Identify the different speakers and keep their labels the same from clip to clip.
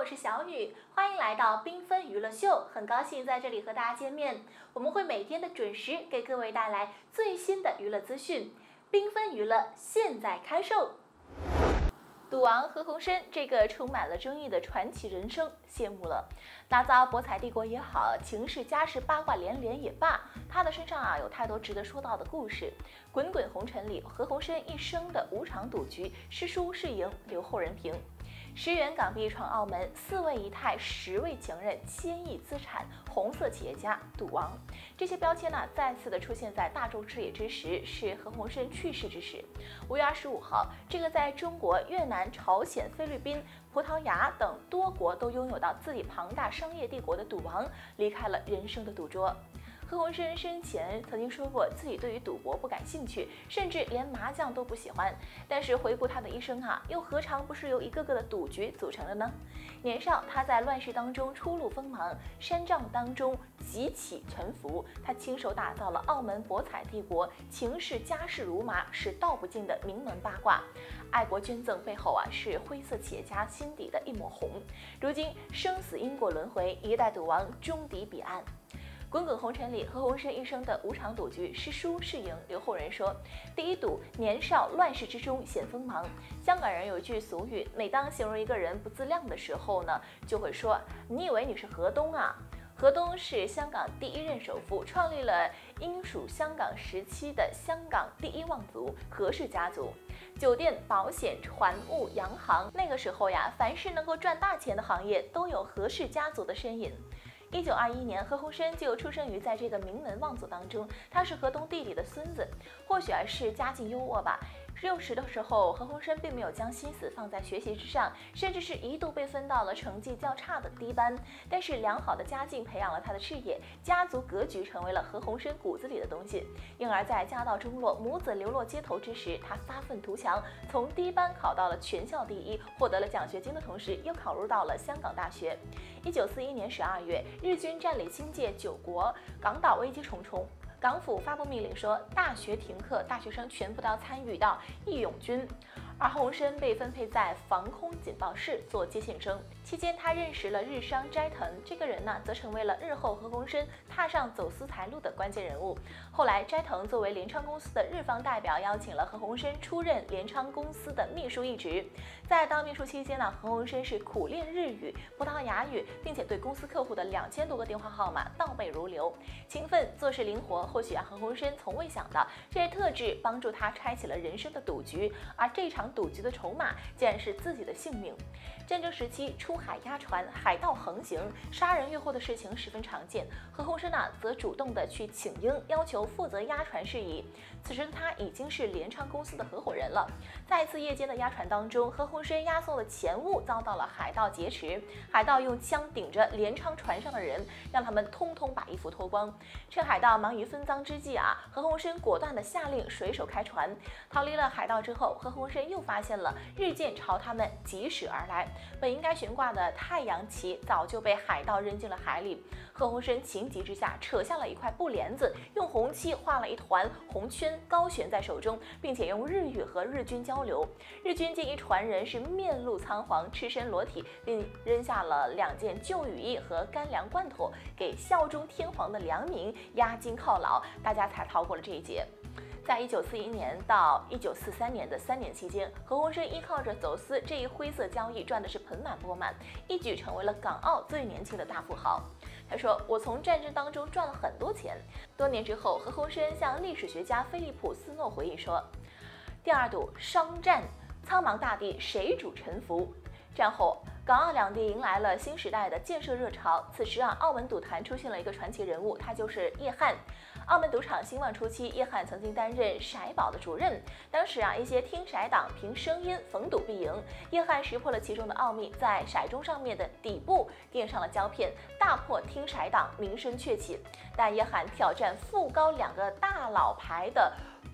Speaker 1: 是小雨，欢迎来到缤纷娱乐秀，很高兴在这里和大家见面。我们会每天的准时给各位带来最新的娱乐资讯。缤纷娱乐现在开售。赌王何鸿燊这个充满了争议的传奇人生谢幕了。打造博彩帝国也好，情事家事八卦连连也罢，他的身上有太多值得说到的故事。滚滚红尘里，何鸿燊一生的五场赌局，是输是赢留后人评。10元港币闯澳门，4位姨太，10位情人，1000亿资产，红色企业家，赌王，这些标签呢再次的出现在大众视野之时，是何鸿燊去世之时。5月25号，这个在中国、越南、朝鲜、菲律宾、葡萄牙等多国都拥有到自己庞大商业帝国的赌王，离开了人生的赌桌。何鸿燊生前曾经说过自己对于赌博不感兴趣，甚至连麻将都不喜欢。但是回顾他的一生又何尝不是由一个个的赌局组成的呢？年少他在乱世当中初露锋芒，山障当中急起沉浮，他亲手打造了澳门博彩帝国，情事家事如麻，是道不尽的名门八卦。爱国捐赠背后是灰色企业家心底的一抹红。如今生死因果轮回，一代赌王终抵彼岸。滚滚红尘里，何鸿燊一生的5场赌局，是输是赢留后人说。第一赌，年少乱世之中显锋芒。香港人有一句俗语，每当形容一个人不自量的时候呢，就会说：“你以为你是河东啊？”河东是香港第1任首富，创立了英属香港时期的香港第1望族何氏家族。酒店、保险、船务、洋行，那个时候凡是能够赚大钱的行业，都有何氏家族的身影。1921年，何鸿燊就出生于在这个名门望族当中，他是河东弟弟的孙子，或许是家境优渥吧。60的时候，何鸿燊并没有将心思放在学习之上，甚至是一度被分到了成绩较差的低班。但是良好的家境培养了他的事业，家族格局成为了何鸿燊骨子里的东西。因而在家道中落，母子流落街头之时，他发愤图强，从低班考到了全校第1，获得了奖学金的同时，又考入到了香港大学。1941年12月，日军占领新界9国，港岛危机重重。港府发布命令说，大学停课，大学生全部都要参与到义勇军。而何鸿燊被分配在防空警报室做接线生，期间他认识了日商斋藤，这个人则成为了日后何鸿燊踏上走私财路的关键人物。后来斋藤作为联昌公司的日方代表，邀请了何鸿燊出任联昌公司的秘书一职。在当秘书期间何鸿燊是苦练日语、葡萄牙语，并且对公司客户的2000多个电话号码倒背如流。勤奋做事灵活，或许何鸿燊从未想到，这些特质帮助他开启了人生的赌局，而这场赌局的筹码竟然是自己的性命。战争时期出海押船，海盗横行，杀人越货的事情十分常见。何鸿燊则主动的去请缨，要求负责押船事宜。此时的他已经是联昌公司的合伙人了。在一次夜间的押船当中，何鸿燊押送的钱物遭到了海盗劫持，海盗用枪顶着联昌船上的人，让他们通通把衣服脱光。趁海盗忙于分赃之际何鸿燊果断的下令水手开船。逃离了海盗之后，何鸿燊又发现了日舰朝他们疾驶而来，本应该悬挂的太阳旗早就被海盗扔进了海里。何鸿燊情急之下扯下了一块布帘子，用红漆画了一团红圈，高悬在手中，并且用日语和日军交流。日军见一船人是面露仓皇，赤身裸体，并扔下了2件旧雨衣和干粮罐头，给效忠天皇的良民押金犒劳，大家才逃过了这一劫。在1941年到1943年的3年期间，何鸿燊依靠着走私这一灰色交易赚的是盆满钵满，一举成为了港澳最年轻的大富豪。他说：“我从战争当中赚了很多钱。”多年之后，何鸿燊向历史学家菲利普·斯诺回忆说：“第2赌商战，苍茫大地谁主沉浮？”战后，港澳两地迎来了新时代的建设热潮。此时澳门赌坛出现了一个传奇人物，他就是叶汉。澳门赌场兴旺初期，叶汉曾经担任骰宝的主任。当时一些听骰党凭声音逢赌必赢，叶汉识破了其中的奥秘，在骰盅上面的底部垫上了胶片，大破听骰党，名声鹊起。但叶汉挑战富高2个大佬牌的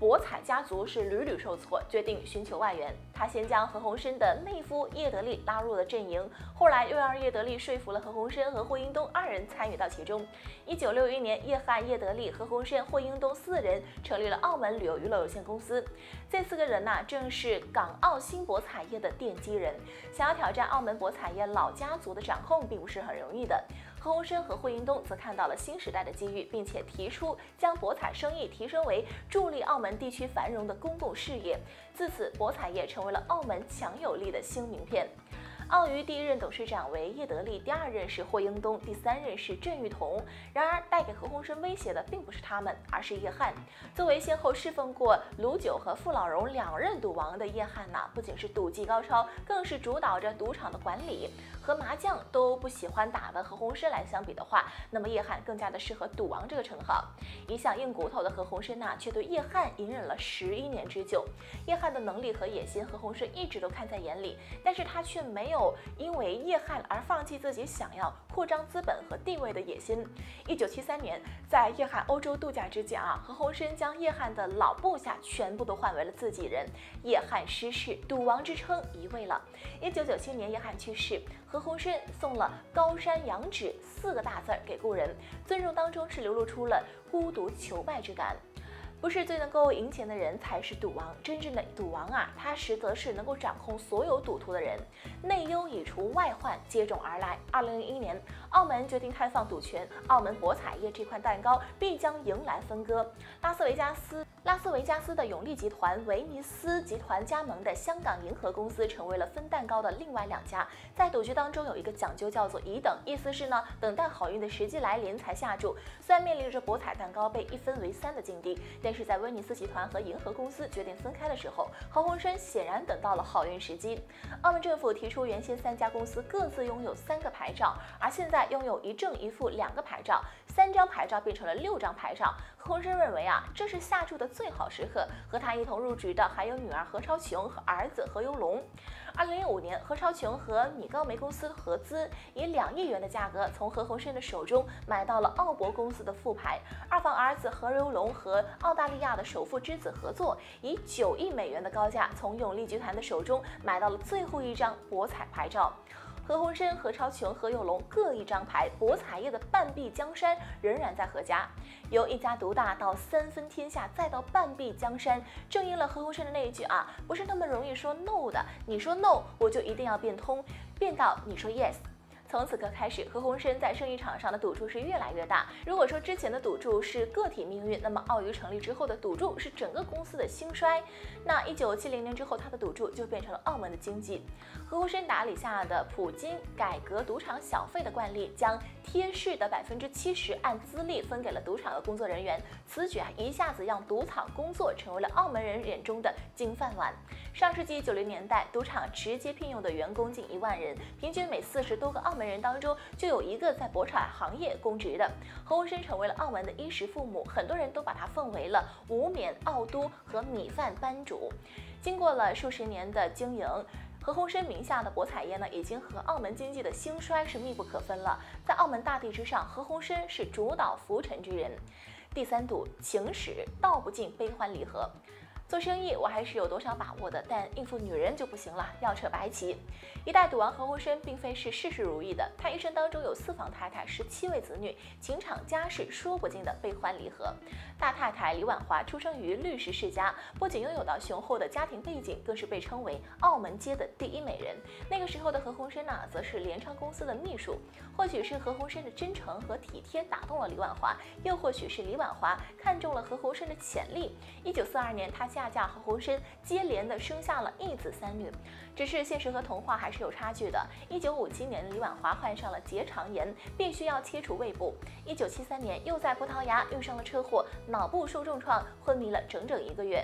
Speaker 1: 博彩家族是屡屡受挫，决定寻求外援。他先将何鸿燊的妹夫叶德利拉入了阵营，后来又让叶德利说服了何鸿燊和霍英东2人参与到其中。1961年，叶汉、叶德利、何鸿燊、霍英东4人成立了澳门旅游娱乐有限公司。这4个人正是港澳新博彩业的奠基人。想要挑战澳门博彩业老家族的掌控，并不是很容易的。何鸿燊和霍英东则看到了新时代的机遇，并且提出将博彩生意提升为助力澳门地区繁荣的公共事业。自此，博彩业成为了澳门强有力的新名片。澳娱第1任董事长为叶德利，第2任是霍英东，第3任是郑裕彤。然而，带给何鸿燊威胁的并不是他们，而是叶汉。作为先后侍奉过卢九和傅老荣2任赌王的叶汉不仅是赌技高超，更是主导着赌场的管理。和麻将都不喜欢打的何鸿燊来相比的话，那么叶汉更加的适合赌王这个称号。一向硬骨头的何鸿燊却对叶汉隐忍了11年之久。叶汉的能力和野心，何鸿燊一直都看在眼里，但是他却没有因为叶汉而放弃自己想要扩张资本和地位的野心。1973年，在叶汉欧洲度假之际何鸿燊将叶汉的老部下全部都换为了自己人，叶汉失势，赌王之称移位了。1997年，叶汉去世，何鸿燊送了高山仰止4个大字给故人，尊重当中是流露出了孤独求败之感。不是最能够赢钱的人才是赌王，真正的赌王他实则是能够掌控所有赌徒的人。内忧已除，外患接踵而来。2001年，澳门决定开放赌权，澳门博彩业这块蛋糕必将迎来分割。拉斯维加斯的永利集团、威尼斯集团加盟的香港银河公司成为了分蛋糕的另外2家。在赌局当中有一个讲究叫做乙等，意思是等待好运的时机来临才下注。虽然面临着博彩蛋糕被1分为3的境地，但是在威尼斯集团和银河公司决定分开的时候，何鸿燊显然等到了好运时机。澳门政府提出，原先3家公司各自拥有3个牌照，而现在拥有1正1负2个牌照，3张牌照变成了6张牌照。何鸿燊认为这是下注的最好时刻。和他一同入局的还有女儿何超琼和儿子何猷龙。2005年，何超琼和米高梅公司合资，以2亿元的价格从何鸿燊的手中买到了澳博公司的副牌。二房儿子何猷龙和澳大利亚的首富之子合作，以9亿美元的高价从永利集团的手中买到了最后1张博彩牌照。何鸿燊、何超琼、何猷龙各1张牌，博彩业的半壁江山仍然在何家。由一家独大到3分天下，再到半壁江山，正应了何鸿燊的那一句不是那么容易说 no 的，你说 no， 我就一定要变通，变到你说 yes。从此刻开始，何鸿燊在生意场上的赌注是越来越大。如果说之前的赌注是个体命运，那么澳娱成立之后的赌注是整个公司的兴衰。那1970年之后，他的赌注就变成了澳门的经济。何鸿燊打理下的普京改革赌场小费的惯例，将贴市的70%按资历分给了赌场的工作人员。此举一下子让赌场工作成为了澳门人眼中的金饭碗。上世纪90年代，赌场直接聘用的员工近1万人，平均每40多个澳门人当中就有1个在博彩行业供职的。何鸿燊成为了澳门的衣食父母，很多人都把他奉为了无冕澳都和米饭班主。经过了数十年的经营，何鸿燊名下的博彩业已经和澳门经济的兴衰是密不可分了。在澳门大地之上，何鸿燊是主导浮沉之人。第3赌，情史道不尽悲欢离合。做生意我还是有多少把握的，但应付女人就不行了，要扯白旗。一代赌王何鸿燊并非是事事如意的，他一生当中有4房太太，17位子女，情场家事说不尽的悲欢离合。大太太李婉华出生于律师世家，不仅拥有到雄厚的家庭背景，更是被称为澳门街的第1美人。那个时候的何鸿燊则是联昌公司的秘书。或许是何鸿燊的真诚和体贴打动了李婉华，又或许是李婉华看中了何鸿燊的潜力。1942年，他下嫁何鸿燊，接连的生下了1子3女。只是现实和童话还是有差距的。1957年，李婉华患上了结肠炎，必须要切除胃部。1973年，又在葡萄牙遇上了车祸，脑部受重创，昏迷了整整1个月。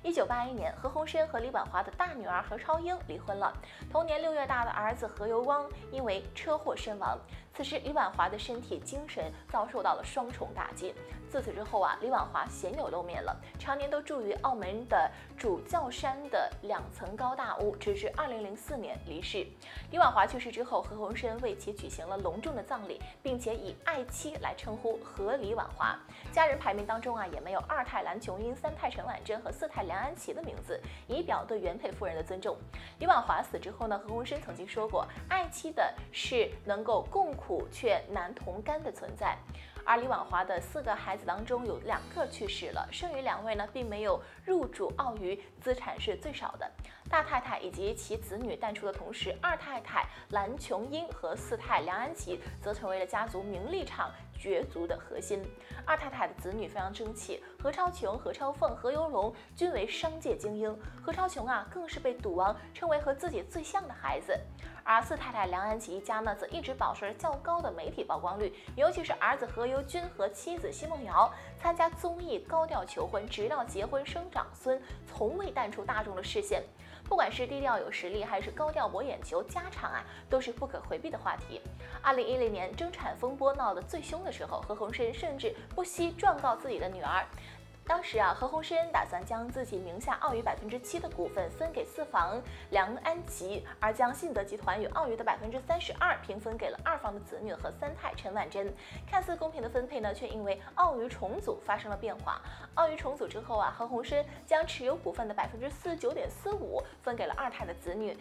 Speaker 1: 1981年，何鸿燊和李婉华的大女儿何超英离婚了。同年6月大的儿子何猷光因为车祸身亡。此时，李婉华的身体、精神遭受到了双重打击。自此之后李婉华鲜有露面了，常年都住于澳门的主教山的2层高大屋，直至2004年离世。李婉华去世之后，何鸿燊为其举行了隆重的葬礼，并且以爱妻来称呼何李婉华。家人排名当中也没有2太蓝琼英、3太陈婉珍和4太梁安琪的名字，以表对原配夫人的尊重。李婉华死之后呢，何鸿燊曾经说过，爱妻的是能够共苦却难同甘的存在。而李婉华的4个孩子当中有2个去世了，剩余2位呢并没有入主澳娱，资产是最少的。大太太以及其子女淡出的同时，2太太蓝琼英和4太梁安琪则成为了家族名利场角逐的核心。2太太的子女非常争气，何超琼、何超凤、何猷龙均为商界精英。何超琼更是被赌王称为和自己最像的孩子。而4太太梁安琪一家呢，则一直保持着较高的媒体曝光率，尤其是儿子何猷君和妻子奚梦瑶参加综艺高调求婚，直到结婚生长孙，从未淡出大众的视线。不管是低调有实力，还是高调博眼球，家常都是不可回避的话题。2010年争产风波闹得最凶的时候，何鸿燊甚至不惜状告自己的女儿。当时何鸿燊打算将自己名下澳娱7%的股份分给4房梁安琪，而将信德集团与澳娱的32%平分给了2房的子女和3太陈婉珍。看似公平的分配呢，却因为澳娱重组发生了变化。澳娱重组之后何鸿燊将持有股份的49.45%分给了2太的子女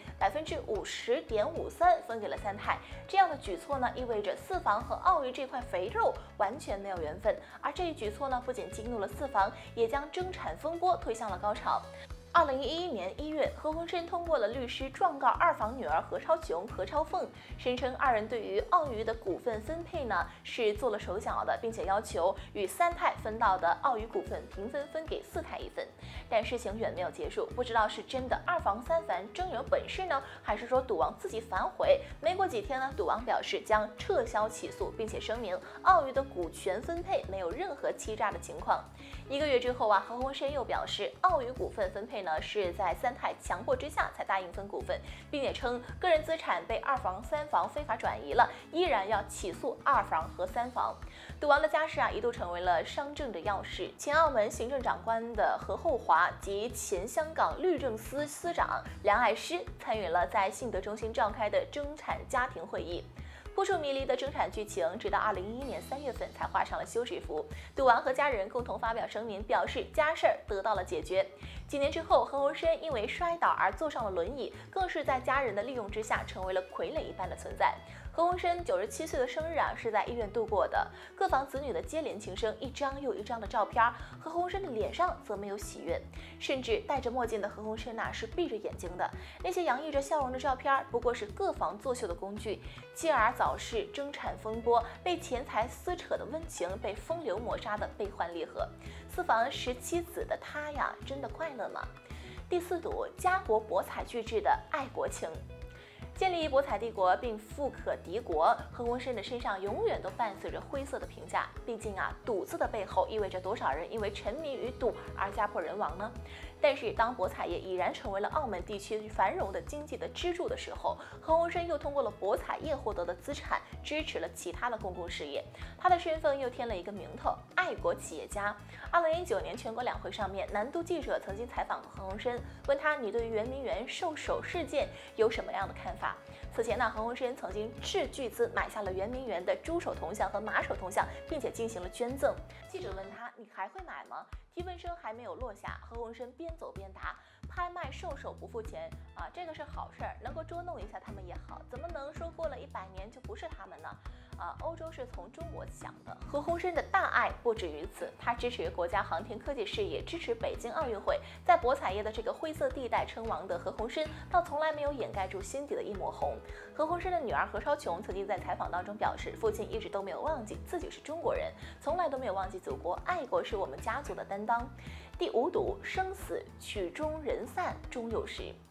Speaker 1: ，50.53%分给了3太。这样的举措呢，意味着4房和澳娱这块肥肉完全没有缘分。而这一举措呢，不仅激怒了4房，也将争产风波推向了高潮。2011年1月，何鸿燊通过了律师状告2房女儿何超琼、何超凤，声称2人对于澳娱的股份分配呢是做了手脚的，并且要求与3太分到的澳娱股份平分给4太1份。但事情远没有结束，不知道是真的2房3房真有本事呢，还是说赌王自己反悔？没过几天呢，赌王表示将撤销起诉，并且声明澳娱的股权分配没有任何欺诈的情况。1个月之后何鸿燊又表示，澳娱股份分配呢是在3太强迫之下才答应分股份，并且称个人资产被2房3房非法转移了，依然要起诉2房和3房。赌王的家事一度成为了商政的要事。前澳门行政长官的何厚华及前香港律政司司长梁爱诗参与了在信德中心召开的争产家庭会议。扑朔迷离的争产剧情，直到2011年3月份才画上了休止符。赌王和家人共同发表声明，表示家事儿得到了解决。几年之后，何鸿燊因为摔倒而坐上了轮椅，更是在家人的利用之下，成为了傀儡一般的存在。何鸿燊97岁的生日是在医院度过的，各房子女的接连情深，一张又一张的照片，何鸿燊的脸上则没有喜悦，甚至戴着墨镜的何鸿燊是闭着眼睛的。那些洋溢着笑容的照片，不过是各房作秀的工具。继而早逝、争产风波、被钱财撕扯的温情，被风流抹杀的悲欢离合。4房17子的他真的快乐吗？第4赌，家国博彩巨制的爱国情。建立博彩帝国并富可敌国，何鸿燊的身上永远都伴随着灰色的评价。毕竟赌字的背后意味着多少人因为沉迷于赌而家破人亡呢？但是当博彩业已然成为了澳门地区繁荣的经济的支柱的时候，何鸿燊又通过了博彩业获得的资产，支持了其他的公共事业。他的身份又添了一个名头——爱国企业家。2019年全国两会上面，南都记者曾经采访过何鸿燊，问他：“你对于圆明园受首事件有什么样的看法？”此前何鸿燊曾经斥巨资买下了圆明园的猪手铜像和马首铜像，并且进行了捐赠。记者问他：“你还会买吗？”提问声还没有落下，何鸿燊边走边答：“拍卖兽首不付钱这个是好事儿，能够捉弄一下他们也好，怎么能说过了100年就不是他们呢？欧洲是从中国想的。”何鸿燊的大爱不止于此，他支持国家航天科技事业，支持北京奥运会。在博彩业的这个灰色地带称王的何鸿燊，倒从来没有掩盖住心底的一抹红。何鸿燊的女儿何超琼曾经在采访当中表示，父亲一直都没有忘记自己是中国人，从来都没有忘记祖国，爱国是我们家族的担当。第5赌，生死曲终人散终有时。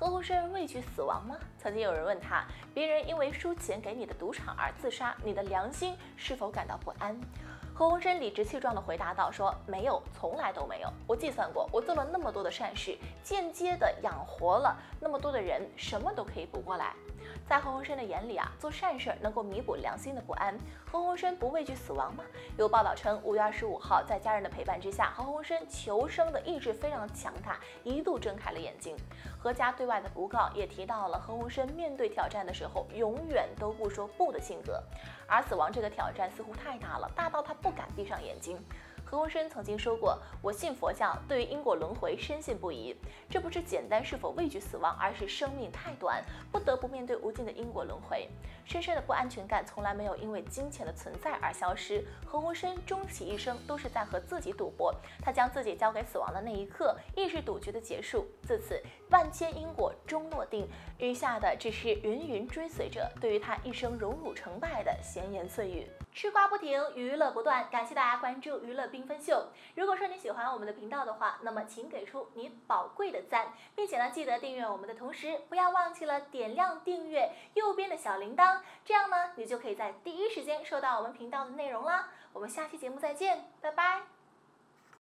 Speaker 1: 何鸿燊畏惧死亡吗？曾经有人问他，别人因为输钱给你的赌场而自杀，你的良心是否感到不安？何鸿燊理直气壮地回答道：“说没有，从来都没有。我计算过，我做了那么多的善事，间接的养活了那么多的人，什么都可以补过来。”在何鸿燊的眼里做善事能够弥补良心的不安。何鸿燊不畏惧死亡吗？有报道称，5月25号，在家人的陪伴之下，何鸿燊求生的意志非常强大，一度睁开了眼睛。何家对外的讣告也提到了何鸿燊面对挑战的时候，永远都不说不的性格。而死亡这个挑战似乎太大了，大到他不敢闭上眼睛。何鸿燊曾经说过：“我信佛教，对于因果轮回深信不疑。这不是简单是否畏惧死亡，而是生命太短，不得不面对无尽的因果轮回。”深深的不安全感从来没有因为金钱的存在而消失。何鸿燊终其一生都是在和自己赌博，他将自己交给死亡的那一刻，亦是赌局的结束。自此，万千因果终落定，余下的只是芸芸追随者对于他一生荣辱成败的闲言碎语。吃瓜不停，娱乐不断，感谢大家关注娱乐缤纷秀。如果说你喜欢我们的频道的话，那么请给出你宝贵的赞，并且呢，记得订阅我们的同时，不要忘记了点亮订阅右边的小铃铛，这样呢，你就可以在第一时间收到我们频道的内容啦。我们下期节目再见，拜拜。